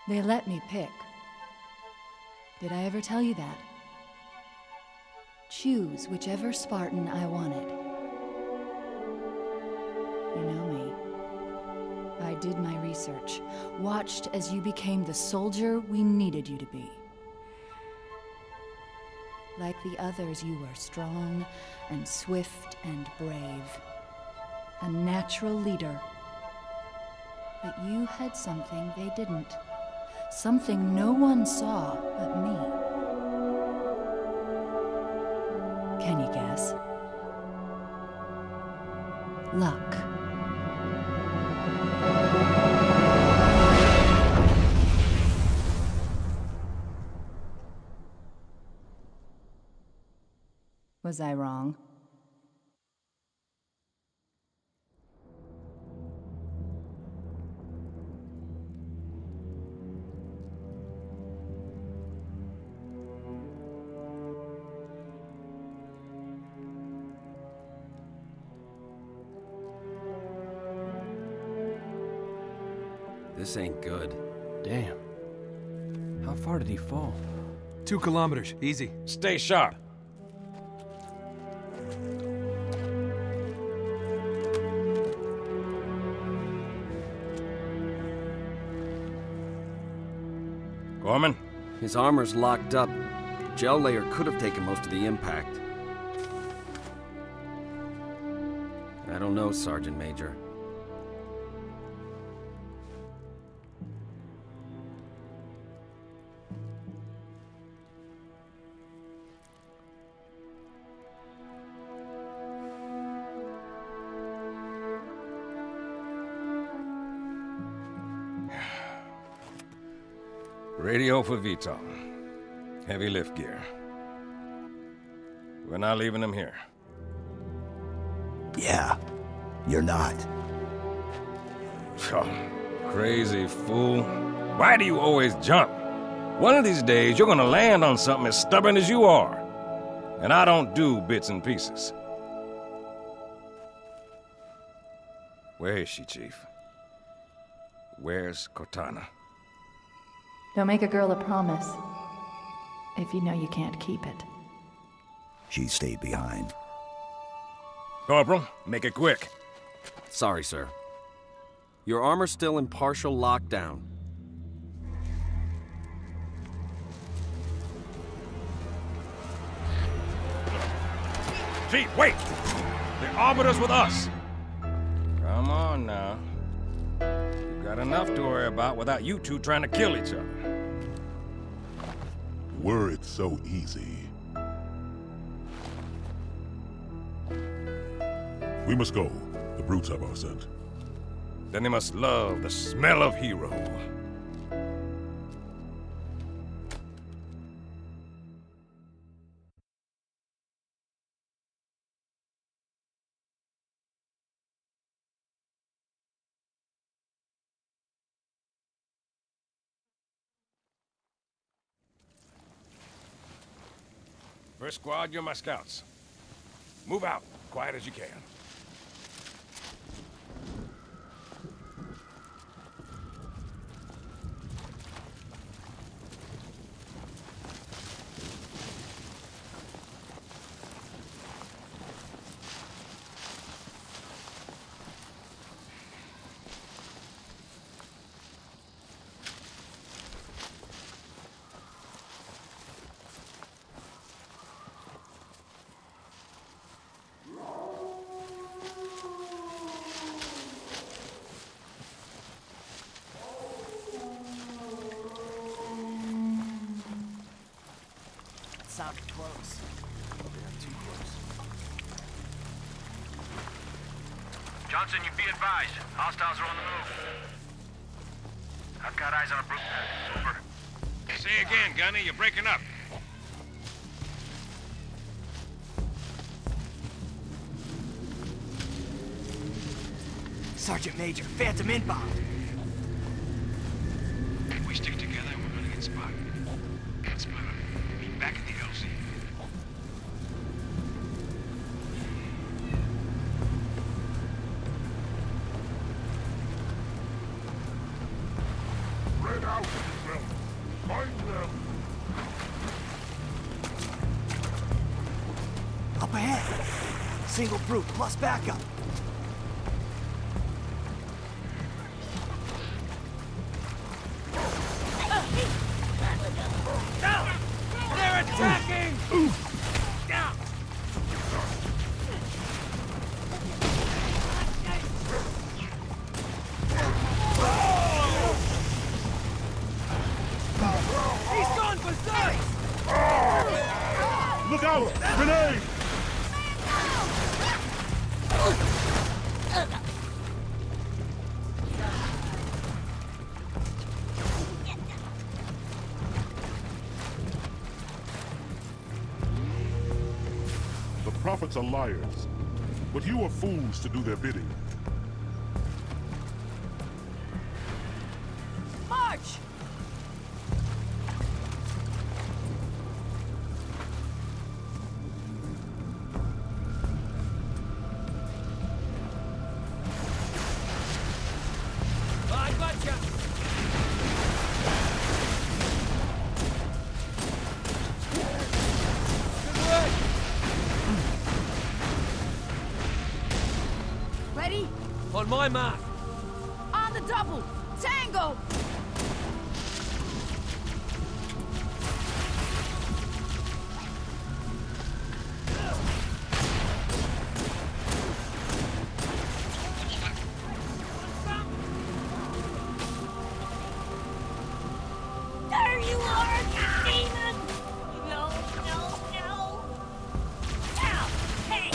They let me pick. Did I ever tell you that? Choose whichever Spartan I wanted. You know me. I did my research, watched as you became the soldier we needed you to be. Like the others, you were strong and swift and brave. A natural leader. But you had something they didn't. Something no one saw but me. Can you guess? Luck. Was I wrong? This ain't good. Damn. How far did he fall? 2 kilometers, easy. Stay sharp. Gorman? His armor's locked up. The gel layer could have taken most of the impact. I don't know, Sergeant Major. Radio for VTOL. Heavy lift gear. We're not leaving them here. Yeah, you're not. Oh, crazy fool. Why do you always jump? One of these days, you're gonna land on something as stubborn as you are. And I don't do bits and pieces. Where is she, Chief? Where's Cortana? Don't make a girl a promise if you know you can't keep it. She stayed behind. Corporal, make it quick. Sorry, sir. Your armor's still in partial lockdown. Chief, wait! The Arbiter's with us! Come on now. You've got enough to worry about without you two trying to kill each other. Were it so easy. We must go. The brutes have our scent. Then they must love the smell of hero. First squad, you're my scouts. Move out, quiet as you can. Sounded close. Too close. Johnson, you be advised. Hostiles are on the move. I've got eyes on a brute pad. Over. Say again, Gunny, you're breaking up. Sergeant Major, Phantom inbound. If we stick together, we're gonna get spotted. Let's split up. Meet back at the LZ. Red out! ahead. Single brute plus backup. They're attacking! He's gone Bazzite! Look out! Grenade! The prophets are liars, but you are fools to do their bidding. March! I gotcha! Good work! Ready? On my mark! On the double! Tango! There you are, demon! No, no, no! Ow! Hey!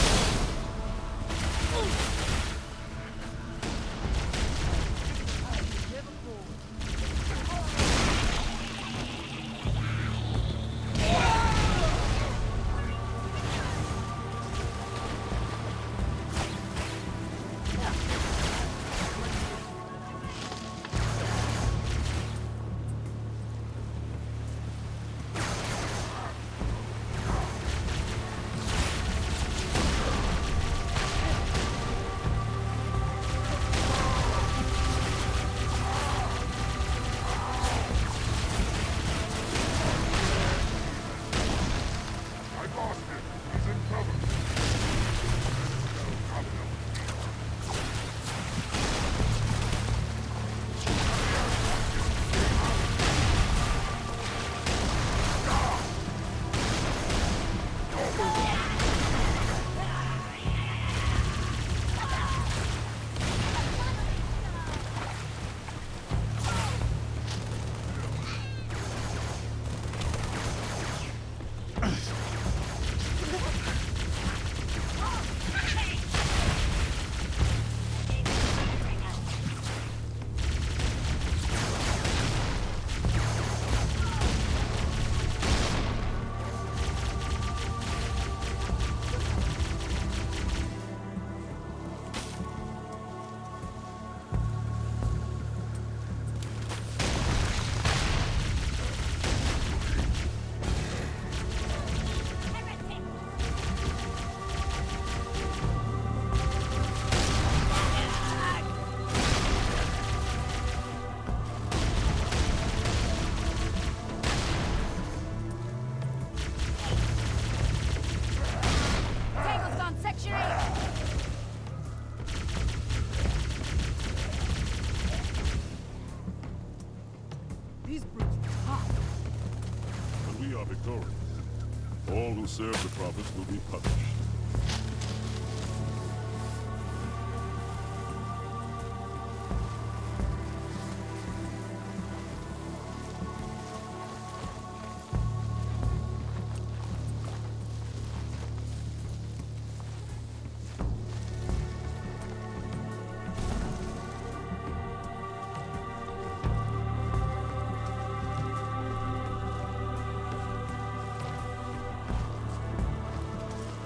All who serve the prophets will be punished.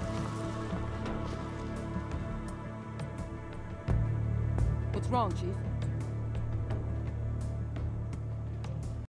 What's wrong, Chief?